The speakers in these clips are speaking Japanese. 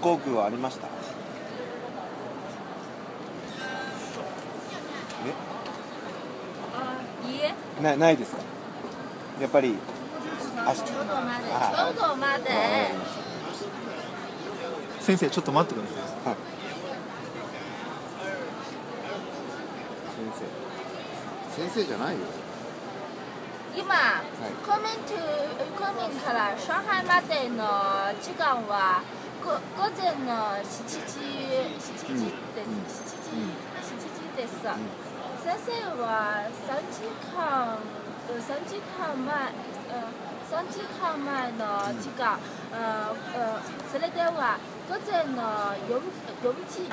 航空はありました？ いいえ。 ないですか？やっぱりちょうどまで。 先生ちょっと待ってください。 はい。先生じゃないよ。 今、コミンから上海までの時間は午前の7時です。先生は3時間前の時間、それでは午前の4時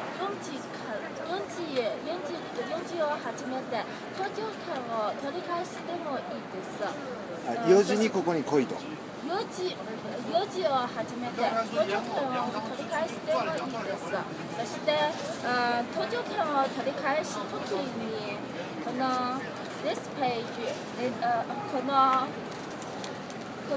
を始めて搭乗券を取り返してもいいです。 4時にここに来いと。 4時を始めて搭乗券を取り返してもいいです。そして搭乗券を取り返すときにこのthis page この搭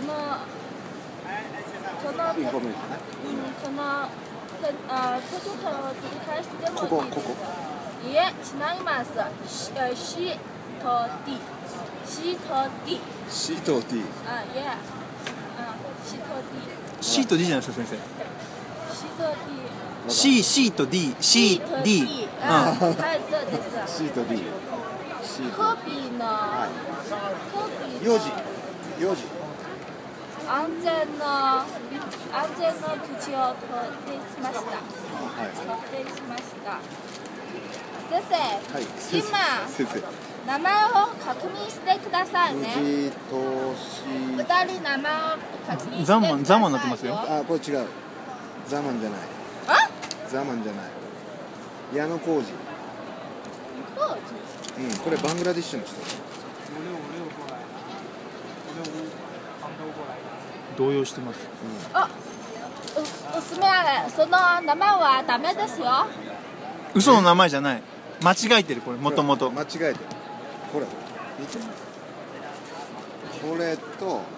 乗券を取り返してもいいです。いえ、違います。C と D。C と D。 C と D。 いえ。C と D。 C と D じゃないですか先生。 C と D。C D。 はい、そうです。 C と D。 コピーの 4時。 安全の口を取ってしました。先生、今名前を確認してくださいね。2人名前を確認してくださいよ。 ザマンになってますよ。 これ違う。ザマンじゃない。矢野浩二。これバングラディッシュの人。 動揺してます。 おすすめあれ、その名前はダメですよ。 嘘の名前じゃない。間違えてるこれもともと。 間違えてる。これ見て。これと。